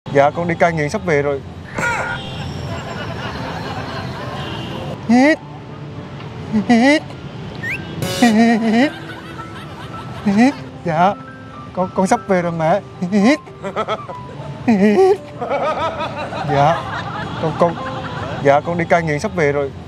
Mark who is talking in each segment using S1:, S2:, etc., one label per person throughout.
S1: Dạ con đi cai nghiện sắp về rồi. Hít. Hít. Hít. Hít. Dạ con sắp về rồi mẹ. Hít. Hít. Dạ dạ con đi cai nghiện sắp về rồi.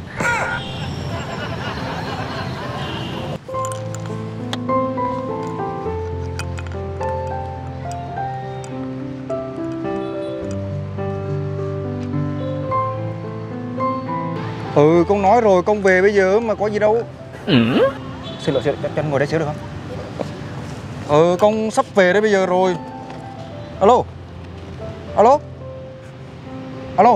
S1: Ừ con nói rồi con về bây giờ mà có gì đâu. Xin lỗi cho anh ngồi đây xíu được không? Ừ con sắp về đấy bây giờ rồi. Alo. Alo. Alo.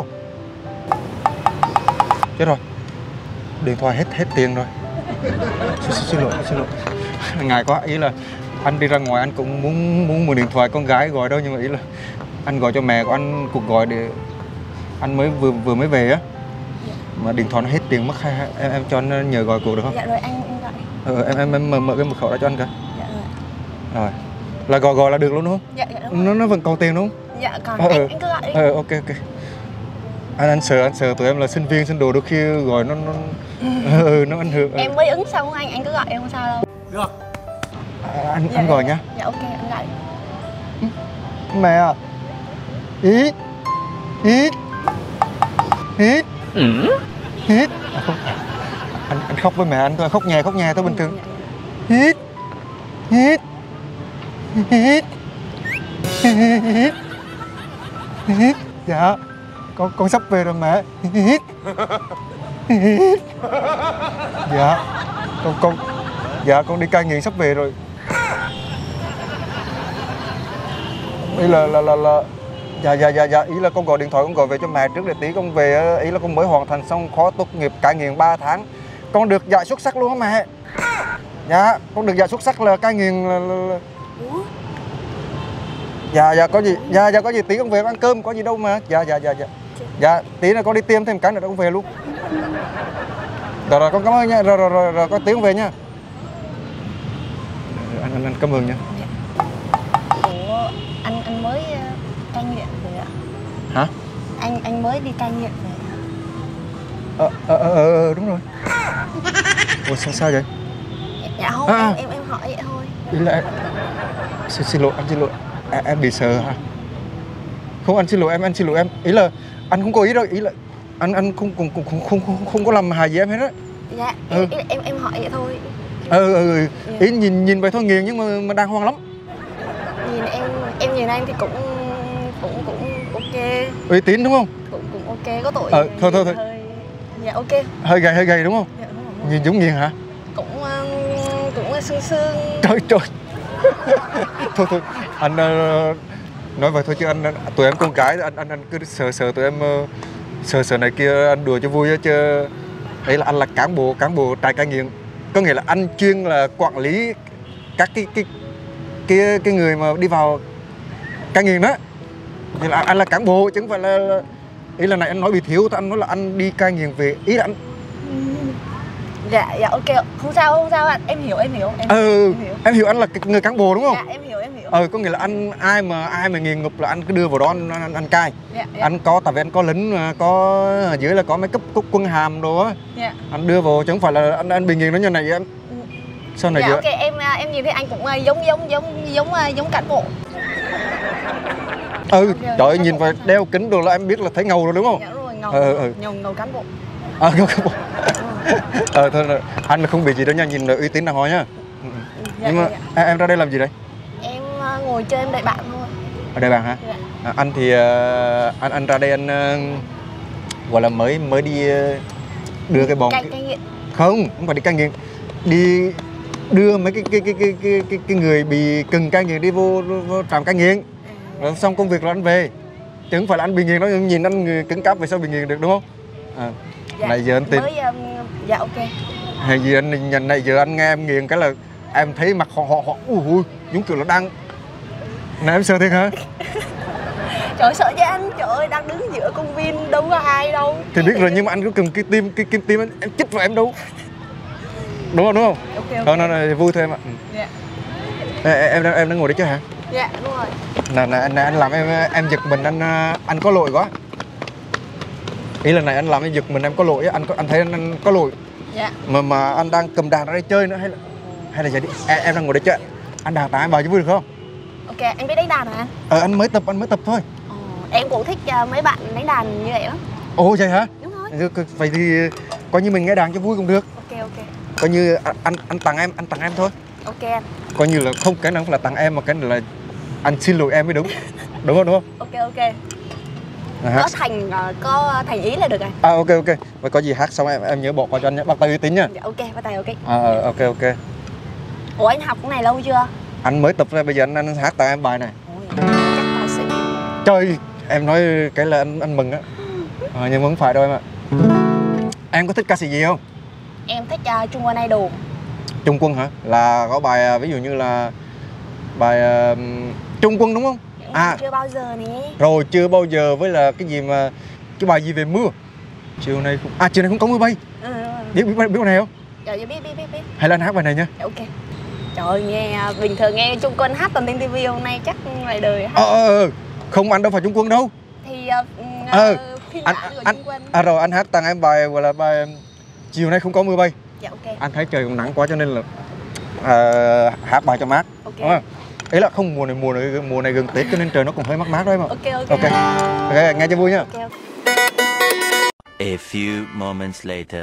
S1: Chết rồi. Điện thoại hết tiền rồi. Xin lỗi. Ngại quá, ý là anh đi ra ngoài anh cũng muốn mượn điện thoại con gái gọi đâu, nhưng mà ý là anh gọi cho mẹ của anh cuộc gọi để anh mới vừa mới về á. Mà điện thoại nó hết tiền mất, hay em cho anh nhờ gọi cuộc được không?
S2: Dạ rồi anh gọi.
S1: Em mở cái mật khẩu ra cho anh coi.
S2: Dạ rồi.
S1: Rồi. Là gọi là được luôn đúng không?
S2: Dạ đúng rồi.
S1: Nó vẫn còn tiền đúng không?
S2: Dạ còn anh cứ gọi đi.
S1: Ok. Anh sợ tụi em là sinh viên sinh đồ, đôi khi gọi nó nó ảnh hưởng.
S2: Em mới ứng xong anh cứ gọi em không sao đâu.
S1: Được. Anh gọi nhá.
S2: Dạ ok anh gọi.
S1: Mẹ à. Hít. Hít. Hít. Hít. Anh khóc với mẹ anh thôi, khóc nhè tôi bình thường. Hít. Hít. Hít. Hít. Hít. Dạ con sắp về rồi mẹ. Hít. Hít. Dạ con đi cai nghiện sắp về rồi. Ý là dạ ý là con gọi điện thoại con gọi về cho mẹ trước để tí con về, ý là con mới hoàn thành xong khóa tốt nghiệp cai nghiện 3 tháng. Con được giải xuất sắc luôn á mẹ. Dạ con được giải xuất sắc là cai nghiện là... Dạ có gì có gì tí con về con ăn cơm có gì đâu mà. Dạ tí nữa con đi tiêm thêm cái nữa con về luôn. Rồi con cảm ơn nha. Rồi con tí con về nha. Anh cảm ơn nha.
S2: Ủa anh mới cai nghiện về ạ?
S1: Hả?
S2: Anh mới đi cai nghiện về.
S1: Đúng rồi. Ủa sao vậy?
S2: Dạ không, em hỏi vậy thôi.
S1: Ý là xin lỗi, anh xin lỗi. Em bị sợ hả? Không, anh xin lỗi em. Ý là anh không có ý đâu, ý là anh không có làm hại gì em hết á.
S2: Dạ, em hỏi vậy thôi.
S1: Ý nhìn vậy thôi nghiền nhưng mà đàng hoàng lắm.
S2: Nhìn em nhìn anh thì cũng ok.
S1: Uy tín đúng không?
S2: Cũng ok, có tội.
S1: Thôi.
S2: Hơi, dạ ok.
S1: Hơi gầy đúng không?
S2: Dạ, đúng rồi.
S1: Nhìn giống nghiền hả?
S2: Cũng sương.
S1: Trời. Thôi anh nói vậy thôi chứ tụi em con gái anh cứ sợ tụi em sợ này kia, anh đùa cho vui á chứ. Đấy là anh là cán bộ trại cai nghiện, có nghĩa là anh chuyên là quản lý các cái người mà đi vào cai nghiện đó. Thì là anh là cán bộ chứ không phải là ý là này anh nói bị thiếu, anh nói là anh đi cai nghiện về, ý là anh.
S2: Dạ ok, không sao anh, em hiểu.
S1: Em hiểu anh là người cán bộ đúng không?
S2: Dạ em hiểu.
S1: Có nghĩa là anh ai mà nghiện ngập là anh cứ đưa vào đó anh cai.
S2: Dạ.
S1: Anh có, tại vì anh có lính, có ở dưới là có mấy cấp quân hàm đồ á.
S2: Dạ.
S1: Anh đưa vào chứ không phải là anh bị nghiện nó như này em. Sao này
S2: dạ,
S1: vậy?
S2: ok em nhìn thấy anh cũng giống cán bộ.
S1: Trời ơi, nhìn vào đeo kính đồ là em biết là thấy ngầu rồi đúng không?
S2: Dạ rồi, ngầu cán bộ.
S1: Ngầu cán bộ. Thôi anh không bị gì đâu nha, nhìn uy tín đàng hoàng nhá. Nhưng mà em ra đây làm gì đây?
S2: Em ngồi chơi, em đợi bạn thôi.
S1: Ở đây bạn hả? Dạ. Anh thì anh ra đây anh gọi là mới đi đưa cái bọn
S2: cai nghiện.
S1: Không phải đi cai nghiện, đi đưa mấy cái người bị cần cai nghiện đi vô trạm cai nghiện. Rồi xong công việc rồi anh về, chứ không phải là anh bị nghiện đó, nhìn anh người cứng cáp về sao bị nghiện được đúng không?
S2: Dạ,
S1: này giờ anh tin.
S2: Dạ ok.
S1: Hay gì anh nhìn này giờ anh nghe em nghiện cái là em thấy mặt họ ui giống kiểu là đang này, em sợ thiệt hả?
S2: Trời ơi, sợ chứ anh, trời ơi đang đứng giữa công viên đâu có ai đâu.
S1: Thì biết rồi nhưng mà anh có cầm cái kim tim em chích vào em đâu. Đúng không?
S2: Ok.
S1: Thôi nó vui thôi em ạ.
S2: Dạ.
S1: Em đang ngồi đấy chứ hả?
S2: Dạ đúng rồi.
S1: Này anh làm em giật mình, anh có lỗi quá. Ý là này anh làm em giật mình, em có lỗi, anh thấy anh có lỗi.
S2: Dạ.
S1: Mà anh đang cầm đàn ra đây chơi nữa hay là giờ đi em đang ngồi đây chơi. Anh đàn tặng em bài cho vui được không?
S2: Ok, anh biết đánh đàn hả anh?
S1: Anh mới tập thôi.
S2: Em cũng thích mấy bạn đánh đàn như vậy lắm.
S1: Ồ vậy hả?
S2: Đúng rồi.
S1: Vậy thì coi như mình nghe đàn cho vui cũng được.
S2: Ok.
S1: Coi như anh tặng em thôi.
S2: Ok anh.
S1: Coi như là không, cái này không phải là tặng em mà cái này là anh xin lỗi em mới đúng. Đúng không?
S2: Ok. Có thành ý là được rồi.
S1: Ok. Vậy có gì hát xong em nhớ bỏ qua cho anh nhé. Bắt tay uy tín nhá.
S2: Dạ, ok, bắt tay ok.
S1: Ok.
S2: Ủa anh học cái này lâu chưa?
S1: Anh mới tập ra, bây giờ anh hát tặng em bài này.
S2: Ôi, chắc là sĩ.
S1: Trời, em nói cái là anh mừng á. Nhưng mà không phải đâu em ạ. Em có thích ca sĩ gì không?
S2: Em thích Trung Quân Idol.
S1: Trung Quân hả? Là có bài ví dụ như là bài Trung Quân đúng không?
S2: Chưa bao giờ nè.
S1: Rồi chưa bao giờ, với là cái gì mà cái bài gì về mưa. Chiều nay không có mưa bay. Biết bài này không?
S2: Dạ biết.
S1: Hay là anh hát bài này nha.
S2: Dạ, ok. Trời ơi, nghe bình thường nghe Trung Quân hát toàn trên TV, hôm nay chắc ngoài đời hát.
S1: Không, anh đâu phải Trung Quân đâu.
S2: Thì phiên bản của Trung Quân.
S1: Rồi anh hát tặng em bài gọi là bài Chiều nay không có mưa bay.
S2: Dạ ok.
S1: Anh thấy trời còn nắng quá cho nên là hát bài cho mát.
S2: Ok.
S1: Đúng không? Ý là không, mùa này gần Tết cho nên trời nó còn hơi mát đó em ạ.
S2: Ok.
S1: nghe cho vui nha.
S2: Ok.
S3: A few moments later.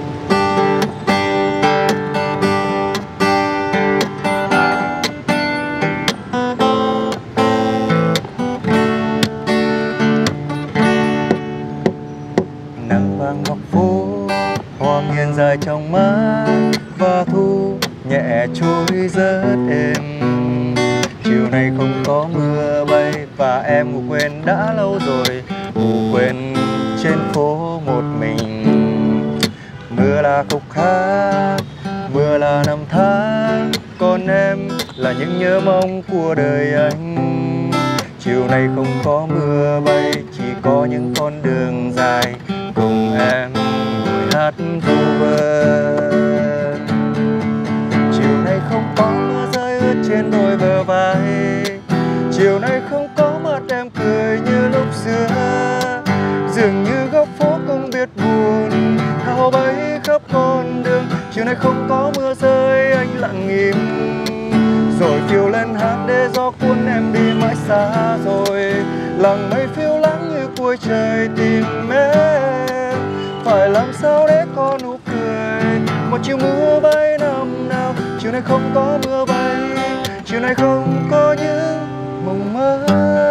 S1: Nắng vàng góc phố, hoa nghiền dài trong mắt, và thu nhẹ trôi rất êm. Chiều nay không có mưa bay và em ngủ quên đã lâu rồi, ngủ quên trên phố một mình. Mưa là khúc hát, mưa là năm tháng, còn em là những nhớ mong của đời anh. Chiều nay không có mưa bay, chỉ có những con đường dài, cùng em ngồi hát vu vơ. Chiều nay không có mưa rơi ướt trên đôi bờ vai, chiều nay không có mặt em cười như lúc xưa. Dường như góc phố không biết buồn, hao bay khắp con đường. Chiều nay không có mưa rơi, anh lặng im, rồi phiêu lên hát để gió cuốn em đi mãi xa rồi. Làng mây phiêu lãng như cuối trời tìm em, phải làm sao để có nụ cười một chiều mưa bay năm nào. Chiều nay không có mưa bay, chiều nay không có những mộng mơ.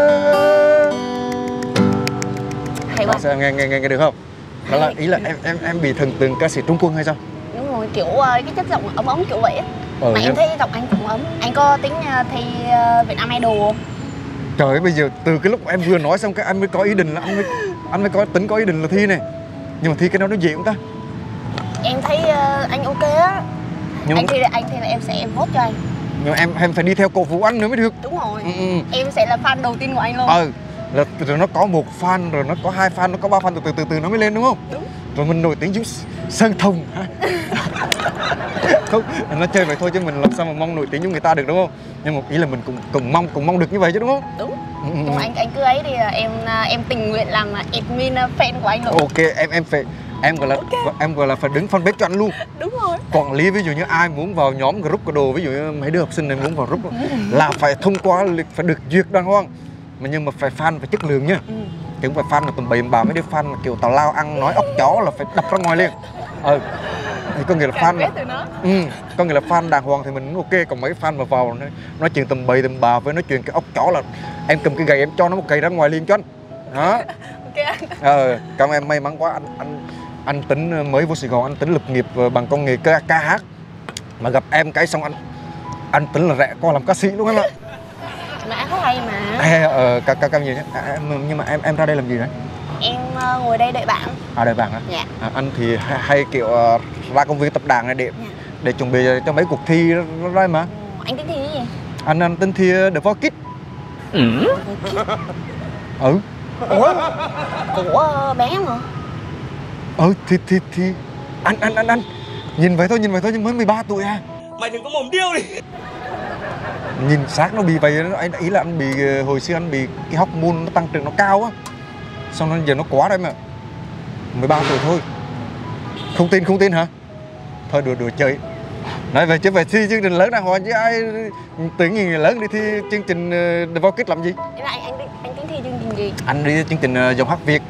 S2: Hay quá.
S1: Sao em nghe được không? Đó là ý là em bị thần tượng ca sĩ Trung Quân hay sao?
S2: Đúng rồi, kiểu cái chất giọng ấm kiểu vậy á. Mà em thấy giọng anh cũng ấm. Anh có tính thi Việt Nam Idol không?
S1: Trời ơi, bây giờ từ cái lúc em vừa nói xong cái anh mới có ý định là anh mới có ý định là thi này. Nhưng mà thi cái đó nó dễ không ta?
S2: Em thấy anh ok á. Anh thi là em sẽ vote cho anh.
S1: Nhưng mà em phải đi theo cổ vũ anh nữa mới được.
S2: Đúng rồi. Em sẽ là fan đầu tiên của anh luôn.
S1: Là rồi nó có một fan, rồi nó có hai fan, nó có ba fan, từ nó mới lên đúng không?
S2: Đúng.
S1: Rồi mình nổi tiếng giống Sơn Tùng hả? Không, nó chơi vậy thôi chứ mình làm sao mà mong nổi tiếng giống người ta được đúng không? Nhưng mà ý là mình cũng mong được như vậy chứ đúng không?
S2: Đúng. Nhưng mà anh cứ ấy thì em tình nguyện làm admin fan của anh luôn.
S1: Ok, em gọi là phải đứng fanpage cho anh luôn.
S2: Đúng rồi.
S1: Quản lý, ví dụ như ai muốn vào nhóm group của đồ, ví dụ như mấy đứa học sinh này muốn vào group là phải thông qua, phải được duyệt đàng hoàng. Nhưng mà phải fan phải chất lượng nha. Chứ không phải fan là tầm bậy bà, mấy đứa fan mà kiểu tào lao ăn nói ốc chó là phải đập ra ngoài liền. Thì có nghĩa là fan có nghĩa là fan đàng hoàng thì mình ok, còn mấy fan mà vào nói chuyện tầm bậy tầm bà với nói chuyện cái ốc chó là em cầm cái gậy em cho nó một cây ra ngoài liền cho anh. Đó.
S2: Ok.
S1: Cảm ơn em, may mắn quá. Anh Tính mới vô Sài Gòn, anh Tính lập nghiệp bằng công nghệ ca hát. Mà gặp em cái xong anh Tính là rẽ qua làm ca sĩ luôn em ạ.
S2: Mà anh có hay mà.
S1: Cam gì nhé. Nhưng mà em ra đây làm gì đấy?
S2: Em ngồi đây đợi bạn.
S1: Đợi bạn hả?
S2: Dạ.
S1: Anh thì hay kiểu ra công viên tập đàn này để chuẩn bị cho mấy cuộc thi đó mà.
S2: Anh tính thi cái gì?
S1: Anh tính thi The Voice Kids.
S2: Ủa? Của bé mà.
S1: Thì anh nhìn vậy thôi nhưng mới 13 tuổi à.
S4: Mày đừng có mồm điêu đi.
S1: nhìn xác nó bị vậy đó. Ý là anh bị hồi xưa anh bị cái hormone nó tăng trưởng nó cao á, xong rồi giờ nó quá đấy mà. 13 tuổi thôi. Không tin hả? Thôi đùa chơi. Nói về chứ về thi chương trình lớn đàng hoàng chứ ai tưởng gì lớn đi thi chương trình The Voice làm gì?
S2: Ý là anh tính thi chương trình gì?
S1: Anh đi chương trình giọng hát Việt.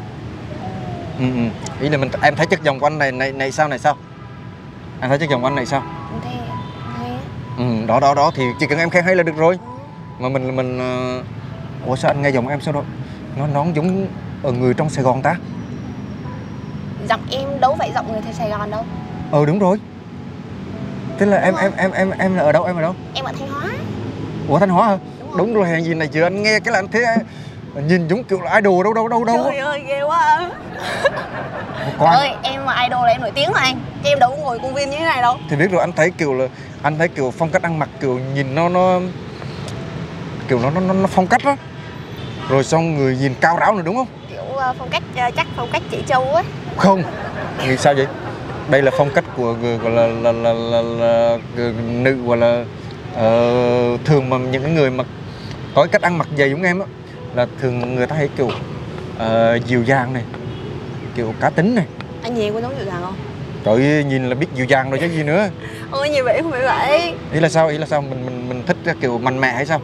S1: Ý là em thấy chất giọng của anh này sao? Anh thấy chất giọng của anh này sao?
S2: Anh thấy hay.
S1: Đó thì chỉ cần em khen hay là được rồi. Mà mình ủa sao anh nghe giọng em sao đó? Nó giống ở người trong Sài Gòn ta.
S2: Giọng em đâu phải giọng người từ Sài Gòn đâu.
S1: Đúng rồi. Thế là em là ở đâu? Em ở đâu?
S2: Em ở Thanh Hóa.
S1: Ủa Thanh Hóa hả? Đúng rồi, hèn gì này chưa anh nghe cái là anh thấy nhìn giống kiểu là idol đâu.
S2: Trời ơi ghê quá. Trời ơi em mà idol là em nổi tiếng mà anh. Chứ em đâu có ngồi công viên như thế này đâu.
S1: Thì biết rồi, anh thấy kiểu phong cách ăn mặc kiểu nhìn nó kiểu nó phong cách đó. Rồi xong người nhìn cao ráo nữa đúng không?
S2: Kiểu phong cách chắc phong cách chị Châu ấy.
S1: Không. Nghĩ sao vậy? Đây là phong cách của gọi là nữ gọi là thường mà những người mà có cách ăn mặc dày giống em á là thường người ta hay kiểu dịu dàng này, kiểu cá tính này.
S2: Anh nhìn có giống dịu dàng không?
S1: Trời ơi, nhìn là biết dịu dàng rồi chứ gì nữa.
S2: Ôi như vậy không phải vậy.
S1: Ý là sao mình thích kiểu mạnh mẽ hay sao?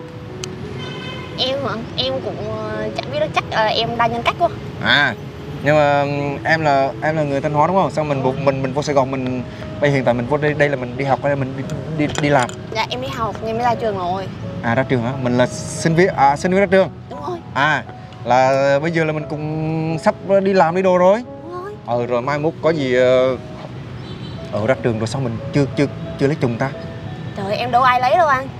S2: Em cũng chẳng biết đó, chắc em đa nhân cách quá.
S1: Nhưng mà em là người Thanh Hóa đúng không? Sao mình vô Sài Gòn mình bây hiện tại mình vô đây là mình đi học hay là mình đi làm?
S2: Dạ em đi học, em mới ra trường rồi.
S1: Ra trường hả? Mình là sinh viên ra trường.
S2: Đúng rồi.
S1: Là bây giờ là mình cũng sắp đi làm đi đồ rồi.
S2: Đúng rồi.
S1: Rồi mai mốt có gì ra trường rồi sao mình chưa lấy chồng ta?
S2: Trời em đâu ai lấy đâu anh.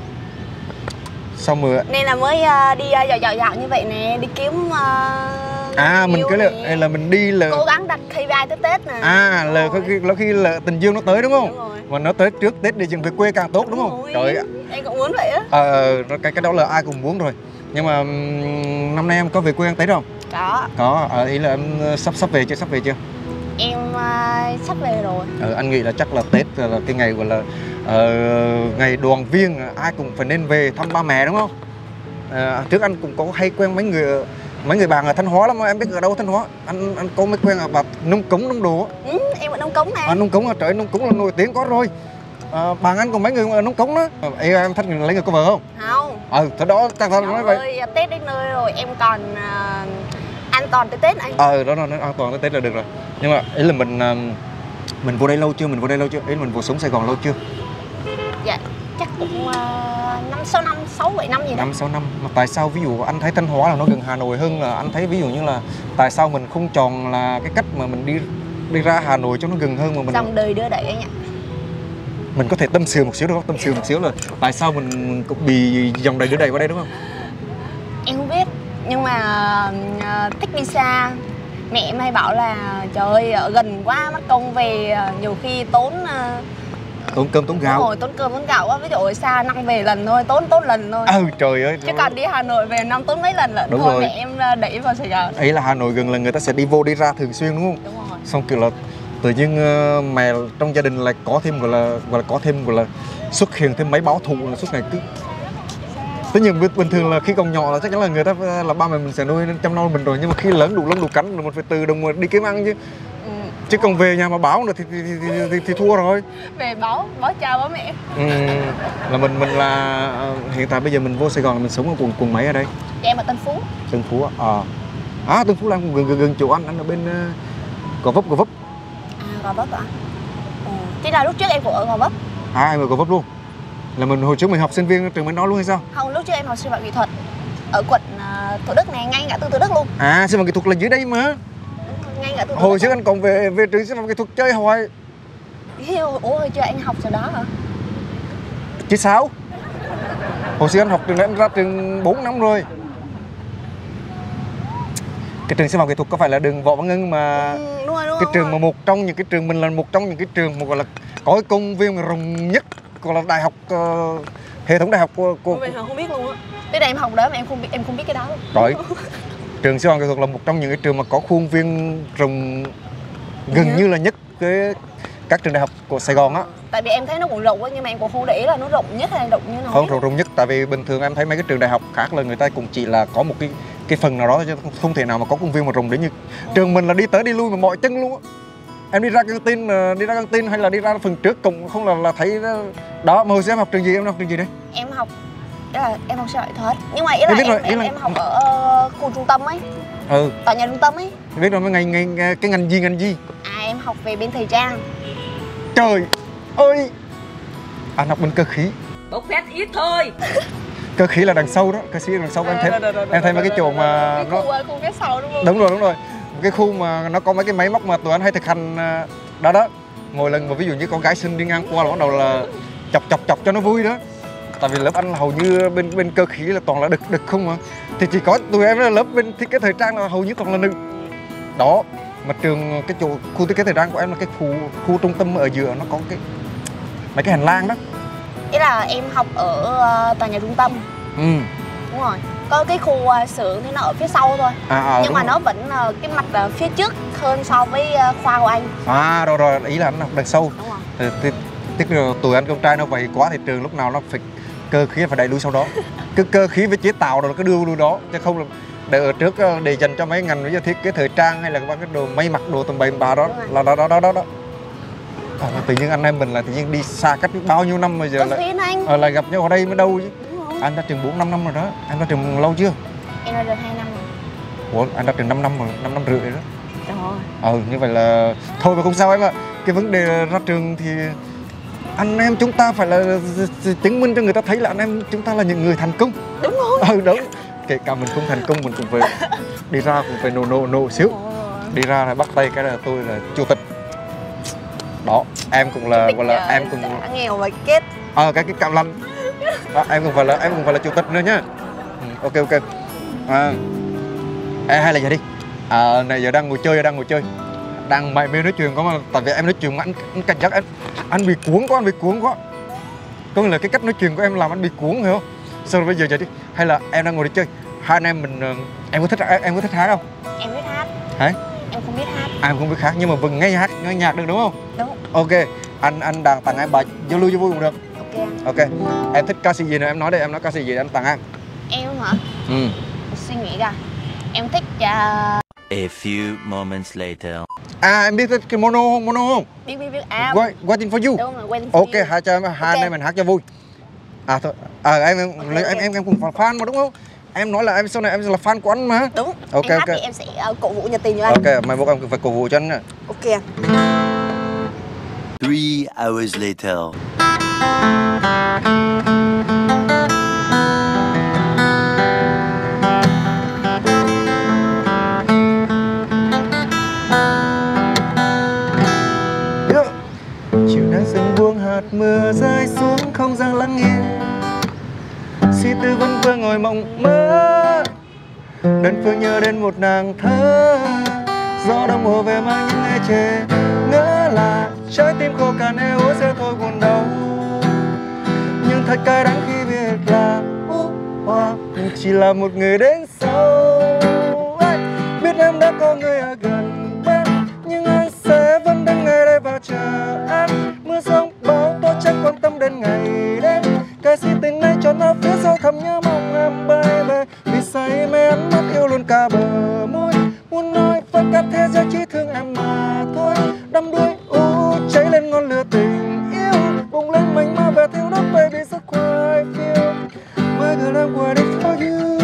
S1: Xong rồi
S2: nên là mới đi dạo như vậy nè, đi kiếm
S1: mình cái là mình đi là
S2: cố gắng đặt KPI tới Tết nè.
S1: Là có khi là tình duyên nó tới đúng không?
S2: Đúng rồi.
S1: Mà nó tới trước Tết đi chừng về quê càng tốt đúng không?
S2: Rồi.
S1: Trời ơi.
S2: Em cũng muốn vậy á.
S1: Cái đó là ai cũng muốn rồi. Nhưng mà năm nay em có về quê ăn Tết không? Có. Ý là em sắp về chưa?
S2: Em sắp về rồi.
S1: Anh nghĩ là chắc là Tết là cái ngày gọi là ngày đoàn viên, ai cũng phải nên về thăm ba mẹ đúng không? Trước anh cũng có hay quen mấy người bạn ở Thanh Hóa lắm, em biết ở đâu Thanh Hóa? Anh có mấy quen ở bà Nông Cống đồ.
S2: Em ở Nông Cống nè.
S1: Nông Cống trời, Nông Cống là nổi tiếng có rồi. Bạn anh còn mấy người ở Nông Cống đó. Em thích lấy người có vợ không?
S2: Không.
S1: Thế đó chắc là nói vậy.
S2: Ơi, Tết đến nơi rồi em còn an toàn tới Tết anh.
S1: Đó an toàn tới Tết là được rồi. Nhưng mà ý là mình vô đây lâu chưa? Ý là mình vô sống Sài Gòn lâu chưa?
S2: Dạ chắc cũng 6 7 năm gì đó.
S1: 5-6 năm. Mà tại sao ví dụ anh thấy Thanh Hóa là nó gần Hà Nội hơn, là anh thấy ví dụ như là tại sao mình không chọn là cái cách mà mình đi ra Hà Nội cho nó gần hơn mà mình
S2: dòng đời đưa đẩy anh ạ.
S1: Mình có thể tâm sự một xíu được không? Tâm sự một xíu là tại sao mình cũng bị dòng đời đưa đẩy vào đây đúng không?
S2: Em không biết, nhưng mà thích đi xa. Mẹ em hay bảo là trời ơi ở gần quá mất công về, nhiều khi tốn
S1: cơm tốn gạo.
S2: Đúng rồi, tốn cơm tốn gạo quá. Ví dụ ở xa năm về lần thôi, tốn lần thôi.
S1: Trời ơi.
S2: Chứ còn đi Hà Nội về năm tốn mấy lần lận.
S1: Đúng
S2: thôi
S1: rồi.
S2: Mẹ em đẩy vào Sài Gòn.
S1: Ấy là Hà Nội gần là người ta sẽ đi vô đi ra thường xuyên đúng không?
S2: Đúng rồi.
S1: Xong kiểu là tự nhiên mẹ trong gia đình lại có thêm gọi là xuất hiện thêm mấy báo thù là suốt ngày cứ. Tất nhiên bình thường là khi còn nhỏ là chắc chắn là người ta là ba mẹ mình sẽ nuôi chăm nom mình rồi, nhưng mà khi lớn đủ cánh là mình phải tự động đi kiếm ăn chứ. Chứ còn về nhà mà báo nữa thì thua rồi.
S2: Về báo cha báo mẹ.
S1: Là mình là hiện tại bây giờ mình vô Sài Gòn là mình sống ở quận mấy ở đây?
S2: Em ở Tân Phú.
S1: Tân Phú Tân Phú là gần chỗ anh ở bên Gò Vấp.
S2: Gò Vấp ạ? Chứ là lúc trước em cũng ở Gò Vấp.
S1: Em ở Gò Vấp luôn? Là mình hồi trước mình học sinh viên trường bên đó luôn hay sao?
S2: Không, lúc trước em học sư phạm kỹ thuật ở quận Thủ Đức này, ngay ngã tư Thủ Đức luôn.
S1: Sư phạm kỹ thuật là dưới đây mà.
S2: Ngay ngã tư Thủ Đức.
S1: Hồi trước anh còn về trường sư phạm kỹ thuật chơi hoài.
S2: Ủa hồi chưa anh học sau đó hả?
S1: Chứ sao? Hồi xưa anh học trường này, em ra trường 4 năm rồi. Cái trường sư phạm kỹ thuật có phải là đường Võ Văn Ngân mà
S2: đúng rồi,
S1: cái trường mà một trong những cái trường mình là một trong những cái trường mà gọi là có cái công viên mà rộng nhất, gọi là đại học hệ thống đại học của
S2: Mình không biết luôn á. Tới đây em học đó mà em không biết cái đó luôn.
S1: Rồi. Trường sư phạm kỹ thuật là một trong những cái trường mà có khuôn viên rộng gần như là nhất các trường đại học của Sài Gòn á.
S2: Tại vì em thấy nó cũng rộng á, nhưng mà em cũng không để ý là nó rộng nhất hay rộng như nào.
S1: Không rộng nhất, tại vì bình thường em thấy mấy cái trường đại học khác là người ta cũng chỉ là có một cái phần nào đó chứ không thể nào mà có công viên mà rộng đến như trường mình là đi tới đi lui mà mỏi chân luôn á. Em đi ra căng tin hay là đi ra phần trước cùng không là thấy đó. Mà hồi xưa em học trường gì, em học trường gì đấy?
S2: Em học em học sư phạm thuật, nhưng mà ý là em học ở khu trung tâm ấy. Tòa nhà trung tâm ấy.
S1: Em biết rồi, cái ngành gì?
S2: Em học về bên thời trang.
S1: Trời ơi, anh học bên cơ khí.
S4: Bốc phét ít thôi.
S1: Cơ khí là đằng sau đó, cơ khí là đằng sau. Em thấy mấy cái chỗ mà nó
S2: khu phía sau đúng không?
S1: Đúng rồi. Cái khu mà nó có mấy cái máy móc mà tụi anh hay thực hành đó. Mỗi lần mà ví dụ như con gái xinh đi ngang qua là bắt đầu là chọc cho nó vui đó. Tại vì lớp anh là hầu như bên cơ khí là toàn là đực không mà. Thì chỉ có tụi em là lớp bên thiết kế thời trang là hầu như toàn là nữ. Đó, mà trường cái chỗ khu thiết kế thời trang của em là cái khu trung tâm ở giữa, nó có mấy cái hành lang đó.
S2: Ý là em học ở tòa nhà trung tâm. Đúng rồi. Có cái khu xưởng thì nó ở phía sau thôi. Nhưng mà nó vẫn cái mặt phía trước hơn so với khoa của anh.
S1: Rồi, ý là anh học đằng sau.
S2: Đúng rồi.
S1: Tức là tụi anh con trai nó vậy quá thì trường lúc nào nó phải cơ khí phải đẩy lui sau đó. Cứ cơ khí với chế tạo rồi cứ đưa lui đó, chứ không là để ở trước để dành cho mấy ngành như thiết kế thời trang hay là các cái đồ may mặc đồ tầm bậy bà đó là đó. Tự nhiên anh em mình là tự nhiên đi xa cách bao nhiêu năm bây giờ lại gặp nhau ở đây mới đâu chứ. Anh ra trường 4-5 năm rồi đó. Em ra trường lâu chưa?
S2: Em ra trường 2 năm rồi.
S1: Ủa, anh ra trường 5 năm rồi, 5 năm rưỡi rồi đó.
S2: Trời ơi.
S1: Như vậy là thôi mà không sao em ạ. Cái vấn đề ra trường thì anh em chúng ta phải là chứng minh cho người ta thấy là anh em chúng ta là những người thành công.
S2: Đúng rồi.
S1: Đúng. Kể cả mình không thành công mình cũng phải đi ra cũng phải nổ xíu. Đi ra là bắt tay cái là tôi là chủ tịch. Đó, em cũng là gọi là em cũng
S2: nghèo mà kết.
S1: Cái cạm lanh. Đó, em cũng phải là chủ tịch nữa nhá. Ok. Hay là giờ đi. Này giờ đang ngồi chơi. Đang mải mê nói chuyện có mà tại vì em nói chuyện mà anh cảnh giác anh bị cuốn quá. Có nghĩa là cái cách nói chuyện của em làm anh bị cuốn hiểu không? Sao bây giờ đi. Hay là em đang ngồi đi chơi. Hai anh em mình em có thích hát không?
S2: Em biết hát.
S1: Hả?
S2: Em không biết hát.
S1: Em không biết hát nhưng mà vẫn nghe nhạc được đúng không?
S2: Đúng.
S1: Ok, anh đang tặng em bài giao lưu cho vui cũng được. Ok. Em thích ca sĩ gì nữa em nói đi, em nói ca sĩ gì anh tặng em.
S2: Em hả? Suy nghĩ ra. Em thích
S3: A few moments later.
S1: Em biết cái mono không?
S2: Biết.
S1: Waiting for you.
S2: Đúng rồi, Waiting for you.
S1: Ok, hai anh em mình hát cho vui. Thôi. Em cũng fan mà đúng không? Em nói là em sau này em là fan của anh mà.
S2: Đúng.
S1: Ok.
S2: Em hát thì em sẽ cổ vũ nhiệt tình cho anh.
S1: Ok, mai mốt em phải cổ vũ cho anh nha.
S2: Ok.
S3: 3 hours later.
S1: Chiều nắng sương buông hạt mưa rơi xuống không gian lắng nghe. Si tư vấn vương ngồi mộng mơ. Đơn phương nhớ đến một nàng thơ. Gió đông hồ về mang những ngày chê. Ngỡ là trái tim khô cạn eo sẽ thôi buồn đau. Nhưng thật cay đắng khi biết là chỉ là một người đến sau. Biết em đã có người ở gần bên, nhưng anh sẽ vẫn đứng ngay đây và chờ em. Mưa giông bão tôi chẳng quan tâm đến ngày đêm. Cái si tình này cho nó phía sau thầm nhớ mong em baby. Vì say mê ánh mắt yêu luôn cả bờ môi. Muốn nói với cả thế giới chỉ thương em mà thôi. Đắm đuối cháy lên ngọn lửa tình yêu. Bùng lên mình mà về thiếu đất baby rất khoai phiêu. My girl I'm waiting for you.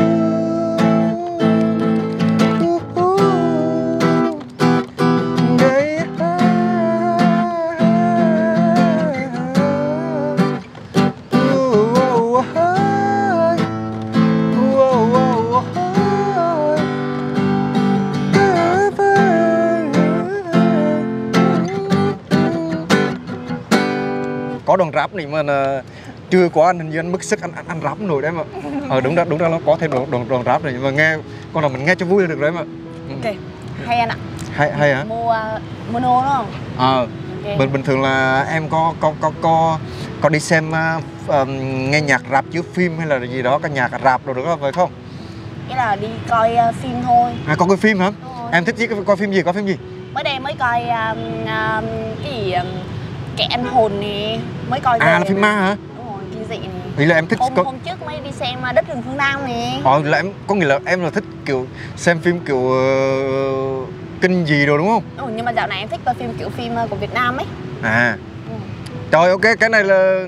S1: Có đoạn rap này mà chưa có anh hình như anh mất sức anh rap nổi đấy mà. Đúng ra nó có thêm đoạn rap này nhưng mà nghe con là mình nghe cho vui là được đấy mà.
S2: Ok. Hay anh ạ.
S1: Hay hả?
S2: Mono đúng không?
S1: Okay. Bình thường là em có đi xem nghe nhạc rap chiếu phim hay là gì đó, cái nhạc rap đồ được không phải không?
S2: Nghĩa là đi coi phim thôi.
S1: Có coi phim hả? Em thích coi phim gì?
S2: Mới đây mới coi cái gì Kẻ ăn hồn nè, mới coi về.
S1: À là phim ma hả?
S2: Đúng rồi, kinh dị nè.
S1: Ý là em thích
S2: hôm trước mới đi xem Đất rừng phương Nam nè.
S1: Là em có nghĩa là em là thích kiểu xem phim kiểu kinh dị rồi đúng không?
S2: Nhưng mà dạo này em thích coi phim kiểu phim của Việt Nam ấy.
S1: Trời, ok, cái này là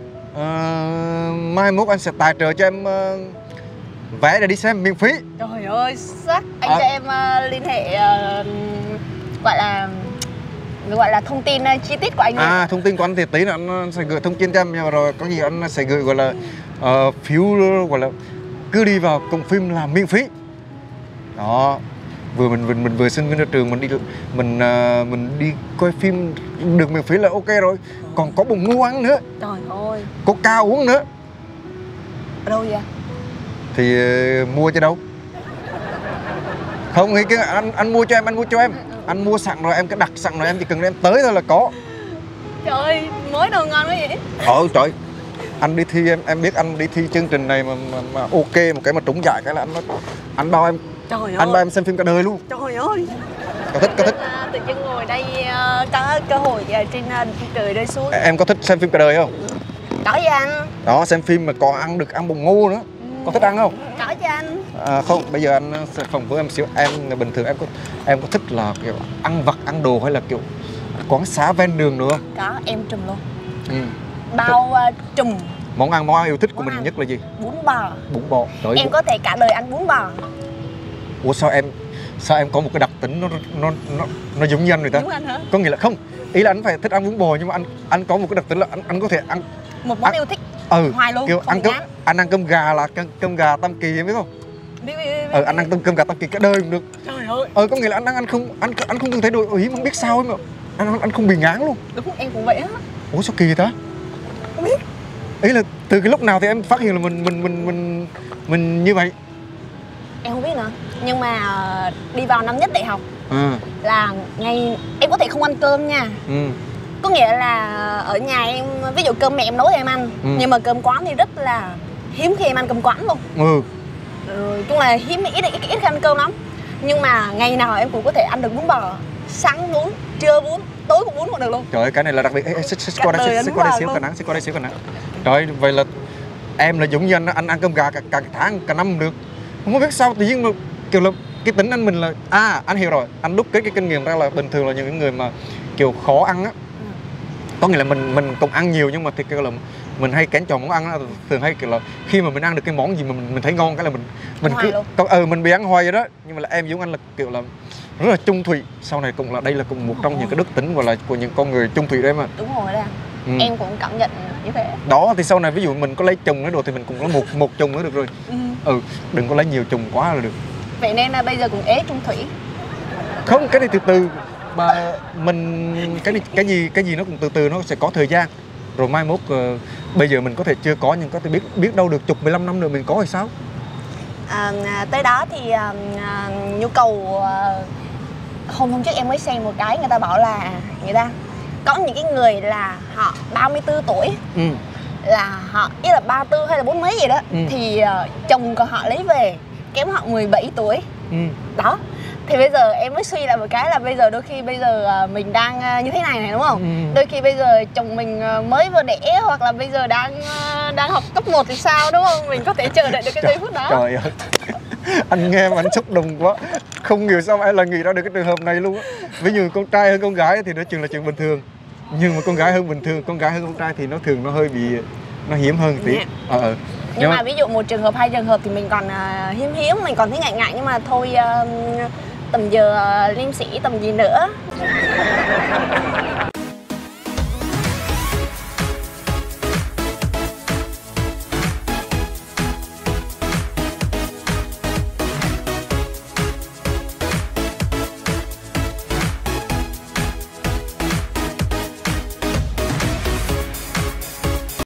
S1: mai mốt anh sẽ tài trợ cho em vé để đi xem miễn phí.
S2: Trời ơi, sắc. Anh cho em liên hệ gọi là thông tin chi tiết của anh ấy.
S1: Thông tin của anh thì tí nữa anh sẽ gửi thông tin cho em, nhưng mà rồi có gì anh sẽ gửi gọi là phiếu, gọi là cứ đi vào cổng phim là miễn phí. Đó. Mình vừa sinh viên ra trường mình đi coi phim được miễn phí là ok rồi. Còn có bụng ngu ăn nữa.
S2: Trời ơi.
S1: Có cao uống nữa.
S2: Ở đâu vậy?
S1: Thì mua cho đâu. Không nghĩ cái anh mua cho em. Anh mua sẵn rồi, em cứ đặt sẵn rồi, em chỉ cần em tới thôi là có.
S2: Trời ơi, mới đồ ngon quá vậy.
S1: Trời, anh đi thi em biết anh đi thi chương trình này mà ok, một cái mà trúng giải cái là anh bao em.
S2: Trời ơi.
S1: Anh bao em xem phim cả đời luôn.
S2: Trời ơi.
S1: Có thích.
S2: Tự nhiên ngồi đây có cơ hội trên trời rơi xuống.
S1: Em có thích xem phim cả đời không?
S2: Có chứ anh.
S1: Đó, xem phim mà còn ăn bụng ngu nữa. Có thích ăn không?
S2: Có chứ anh.
S1: Không, bây giờ anh sẽ phỏng vấn em xíu. Em bình thường em có thích là kiểu ăn vặt, ăn đồ hay là kiểu quán xá ven đường nữa?
S2: Có, em trùm luôn. Bao trùm.
S1: Món ăn yêu thích của mình nhất là gì?
S2: Bún bò.
S1: Bún bò. Trời,
S2: em có thể cả đời ăn bún bò.
S1: Ủa sao em có một cái đặc tính nó giống như anh người ta?
S2: Giống anh hả?
S1: Có nghĩa là không, ý là anh phải thích ăn bún bò, nhưng mà anh có một cái đặc tính là anh có thể ăn
S2: một món yêu thích. Hoài luôn.
S1: Kiểu anh ăn cơm gà là cơm gà Tam Kỳ, em biết không?
S2: Biết.
S1: Anh ăn cơm gà Tam Kỳ cả đời cũng được.
S2: Trời ơi.
S1: Có nghĩa là anh không từng thấy đồ ý, không biết sao ấy mà anh không bị ngán luôn.
S2: Đúng, em cũng vậy á.
S1: Ủa sao kỳ vậy ta?
S2: Không biết.
S1: Ý là từ cái lúc nào thì em phát hiện là mình như vậy?
S2: Em không biết nữa. Nhưng mà đi vào năm nhất đại học là ngày em có thể không ăn cơm nha. Có nghĩa là ở nhà em, ví dụ cơm mẹ em nấu thì em ăn. Nhưng mà cơm quán thì rất là hiếm khi em ăn cơm quán luôn. Rồi chung là ít khi ăn cơm lắm. Nhưng mà ngày nào em cũng có thể ăn được bún bò. Sáng bún, trưa bún, tối cũng bún còn được luôn.
S1: Trời ơi, cái này là đặc biệt. Xích qua đây xíu cả nắng. Trời, vậy là em là giống như anh ăn cơm gà cả tháng, cả năm được. Không biết sao tự nhiên mà kiểu là cái tính anh mình là anh hiểu rồi, anh đúc kết cái kinh nghiệm ra là bình thường là những người mà kiểu khó ăn á, có nghĩa là mình cũng ăn nhiều nhưng mà thì kiểu là mình hay kén chọn món ăn á, thường hay kiểu là khi mà mình ăn được cái món gì mà mình thấy ngon cái là mình cứ mình bị ăn hoài vậy đó. Nhưng mà là em giống anh là kiểu là rất là chung thủy. Sau này cũng là đây là cũng một trong những cái đức tính gọi là của những con người chung thủy đấy mà.
S2: Đúng rồi đó. Em cũng cảm nhận như thế.
S1: Đó, thì sau này ví dụ mình có lấy chồng nữa rồi thì mình cũng có một chồng nữa được rồi. Đừng có lấy nhiều chồng quá là được.
S2: Vậy nên là bây giờ cũng ế chung thủy.
S1: Không, cái này từ từ mà mình cái gì nó cũng từ từ, nó sẽ có thời gian. Rồi mai mốt bây giờ mình có thể chưa có nhưng có thể biết đâu được 15 năm nữa mình có thì sao?
S2: Tới đó thì nhu cầu hôm trước em mới xem một cái, người ta bảo là người ta có những cái người là họ 34 tuổi là họ ý là 34 hay là 40 mấy gì đó thì chồng của họ lấy về kém họ 17 tuổi. Đó. Thì bây giờ em mới suy lại một cái là bây giờ đôi khi bây giờ mình đang như thế này đúng không? Đôi khi bây giờ chồng mình mới vừa đẻ hoặc là bây giờ đang học cấp 1 thì sao đúng không? Mình có thể chờ đợi được cái giây phút đó.
S1: Trời ơi. Anh nghe mà anh xúc động quá. Không hiểu sao em là nghĩ ra được cái trường hợp này luôn á. Ví dụ con trai hơn con gái thì nói chuyện là chuyện bình thường. Nhưng mà con gái hơn bình thường, con gái hơn con trai thì nó thường nó hơi bị nó hiếm hơn tí.
S2: Nhưng mà ví dụ một trường hợp, hai trường hợp thì mình còn hiếm mình còn thấy ngại nhưng mà thôi tầm giờ liêm sĩ tầm gì nữa.